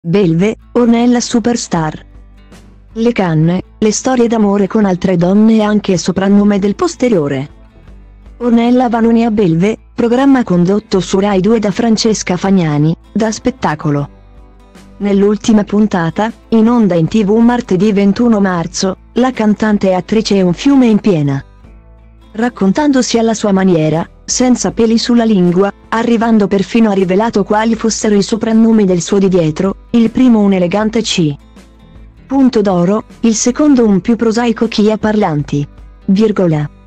Belve, Ornella Superstar. Le canne, le storie d'amore con altre donne e anche il soprannome del posteriore. Ornella Vanoni a Belve, programma condotto su Rai 2 da Francesca Fagnani, da Spettacolo. Nell'ultima puntata, in onda in TV martedì 21 marzo, la cantante e attrice è un fiume in piena. Raccontandosi alla sua maniera, senza peli sulla lingua, arrivando perfino a rivelato quali fossero i soprannomi del suo di dietro, il primo un elegante C. Punto d'oro, il secondo un più prosaico Chia Parlanti. Virgola.